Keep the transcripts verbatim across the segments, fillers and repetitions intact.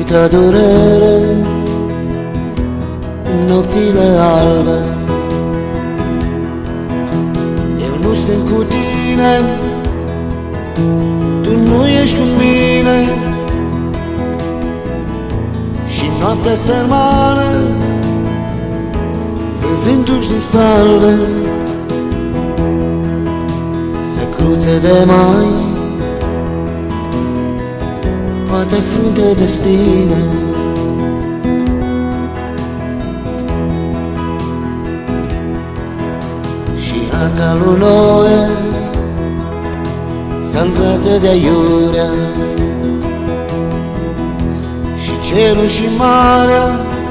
Atâta durere în nopțile albe. Eu nu sunt cu tine, tu nu ești cu mine, și noaptea sărmană vânzându-și din salve se cruțe de mai, poate frunte destine. Și arca lui Noe salvează de aiurea, și cerul și marea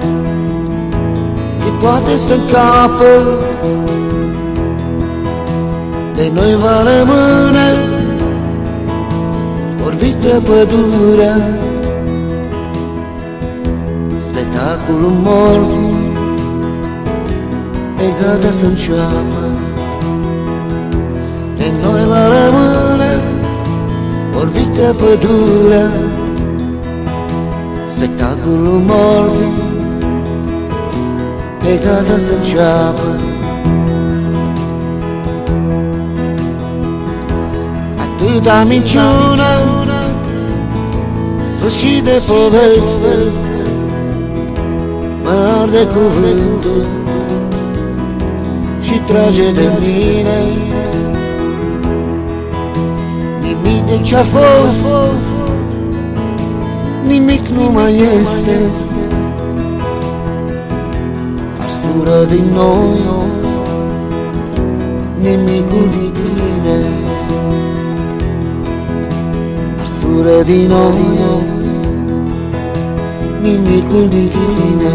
cât poate să încapă. De noi va rămâne orbită pădurea, spectacolul morții e gata să înceapă. De noi va rămâne orbită pădurea, spectacolul morții e gata să înceapă. Atâta minciună, sfârșit de poveste, mă arde cuvântul și trage de mine. Nimic de ce-a fost, nimic nu mai este, arsură din noi, nimicul din tine. Arsură din noi, nimicul din tine.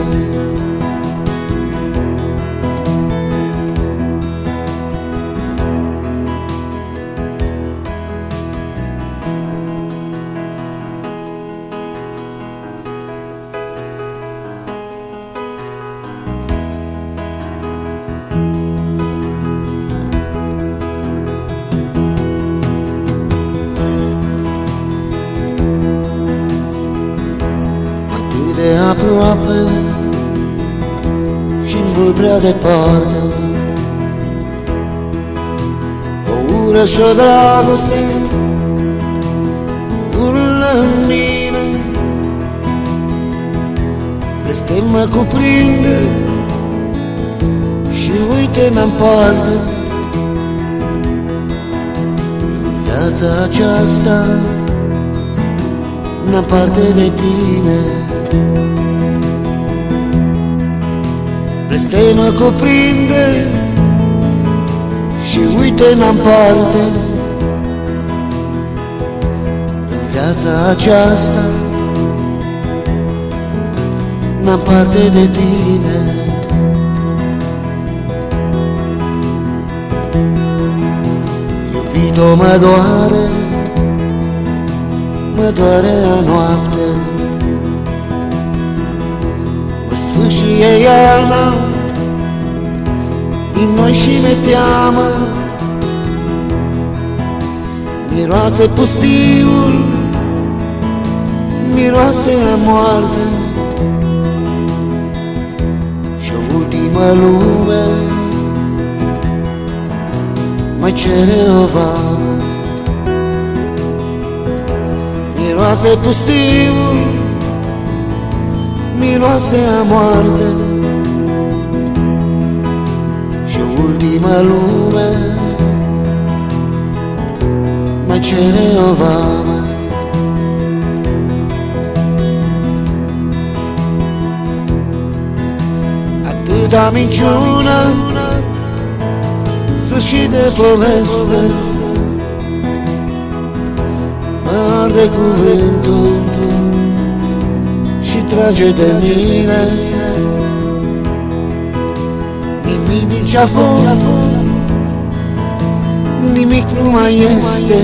De aproape și mult prea departe, o ură și o dragoste urlă în mine. Blestem mă cuprinde și uite n-am parte. Viața aceasta n-am parte de tine. Blestem mă cuprinde și uite n-am parte. În viața aceasta n-am parte de tine. Iubito, mă doare, mă doare a noapte, sfârșie iarna din noi și mi-e teamă. Miroase pustiul, miroase a moarte, și o ultimă lume mai cere o vamă. Miroase pustiul, miroase a moarte, și o ultimă lume mai cere o vamă. Atâta minciună, sfârșit de poveste, mă arde cuvântul și trage de mine. Nimic din ce-a fost, nimic nu mai este,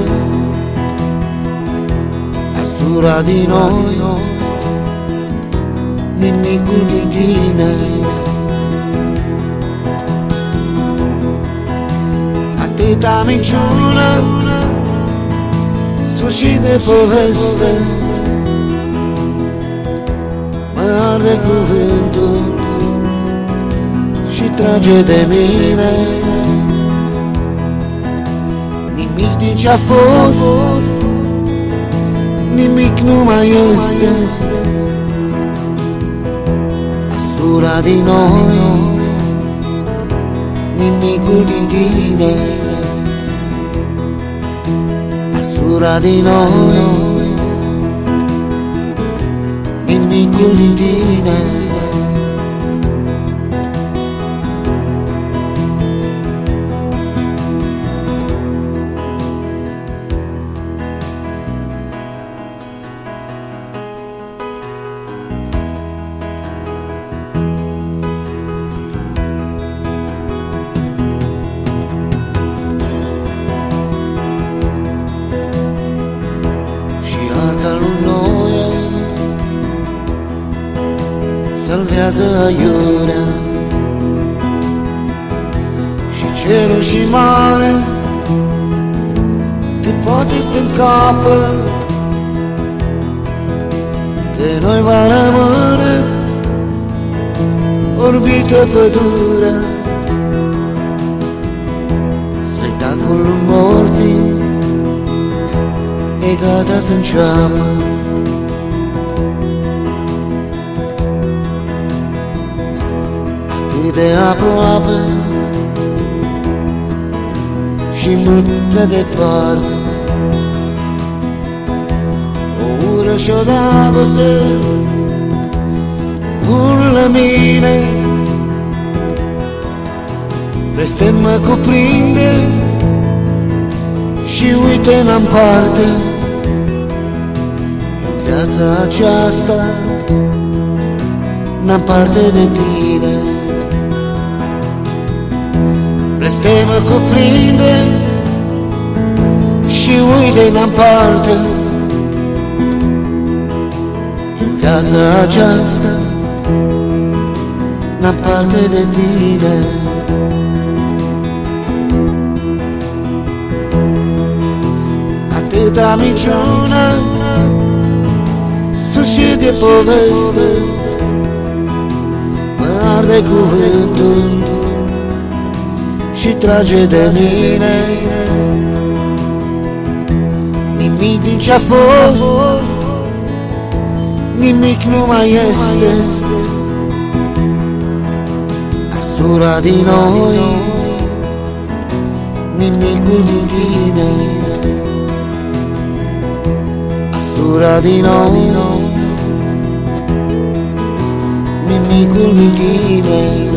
arsura din noi, nimicul din tine. Atâta minciună, sfârșit de poveste, arde cuvântul și trage de mine. Nimic din ce-a fost, nimic nu mai este. Arsura din noi, nimicul din tine. Arsura din noi, nimicul din tine. Salvează aiurea și cerul și mare, cât poate să încapă. De noi va rămâne orbită pădurea, spectacolul morții e gata să înceapă. De aproape și mult prea departe, o ură și o dragoste urlă mine. Blestem mă cuprinde și uite n-am parte. În viața aceasta n-am parte de tine. Blestemă cuprinde și uite n-am parte. În viața aceasta n-am parte de tine. Atâta minciună, sfârșit de poveste, mă arde cuvântul și trage de mine. Nimic din ce-a fost, nimic nu mai este. Arsura din noi, nimicul din tine. Arsura din noi, nimicul din tine.